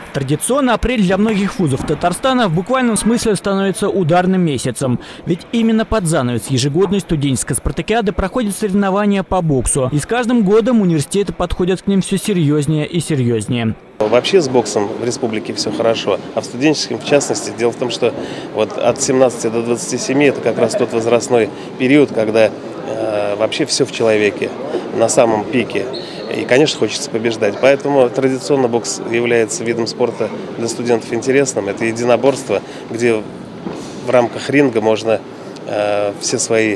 Традиционно апрель для многих вузов Татарстана в буквальном смысле становится ударным месяцем. Ведь именно под занавес ежегодной студенческой спартакиады проходят соревнования по боксу. И с каждым годом университеты подходят к ним все серьезнее и серьезнее. Вообще с боксом в республике все хорошо, а в студенческом в частности. Дело в том, что вот от 17 до 27 это как раз тот возрастной период, когда вообще все в человеке, на самом пике. И, конечно, хочется побеждать. Поэтому традиционно бокс является видом спорта для студентов интересным. Это единоборство, где в рамках ринга можно все свои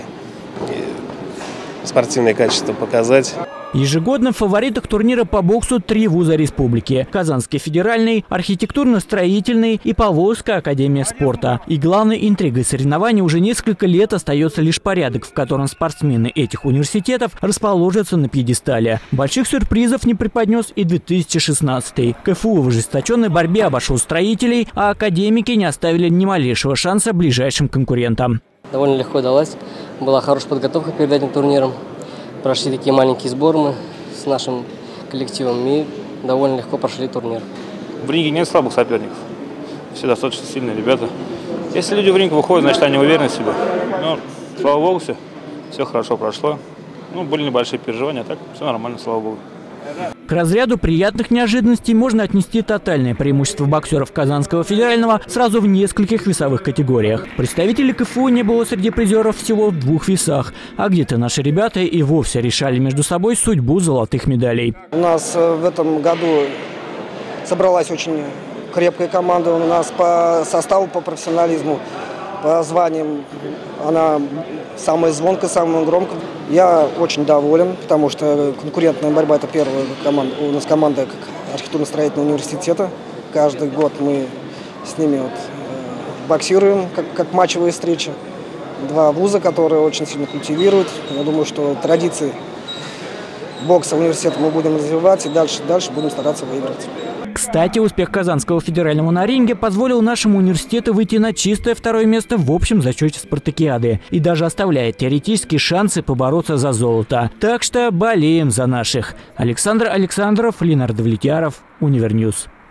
спортивные качества показать. Ежегодно в фаворитах турнира по боксу 3 вуза республики: Казанский федеральный, архитектурно-строительный и Поволжская академия спорта. И главной интригой соревнований уже несколько лет остается лишь порядок, в котором спортсмены этих университетов расположатся на пьедестале. Больших сюрпризов не преподнес и 2016-й. КФУ в ожесточенной борьбе обошел строителей, а академики не оставили ни малейшего шанса ближайшим конкурентам. Довольно легко далась. Была хорошая подготовка перед этим турниром. Прошли такие маленькие сборы мы с нашим коллективом и довольно легко прошли турнир. В ринге нет слабых соперников. Все достаточно сильные ребята. Если люди в ринг выходят, значит они уверены в себе. Но, слава богу, все хорошо прошло. Были небольшие переживания, а так все нормально, слава богу. К разряду приятных неожиданностей можно отнести тотальное преимущество боксеров Казанского федерального сразу в нескольких весовых категориях. Представителей КФУ не было среди призеров всего в 2 весах, а где-то наши ребята и вовсе решали между собой судьбу золотых медалей. У нас в этом году собралась очень крепкая команда. У нас по составу, по профессионализму, по званиям она самая звонкая, самая громкая. Я очень доволен, потому что конкурентная борьба – это первая команда. У нас команда архитектурно-строительного университета. Каждый год мы с ними боксируем, как матчевые встречи. 2 вуза, которые очень сильно культивируют. Я думаю, что традиции бокса университета мы будем развивать и дальше будем стараться выиграть. Кстати, успех Казанского федерального на ринге позволил нашему университету выйти на чистое 2-е место в общем зачете спартакиады и даже оставляет теоретические шансы побороться за золото. Так что болеем за наших. Александр Александров, Ленардо Влетьяров, Универньюз.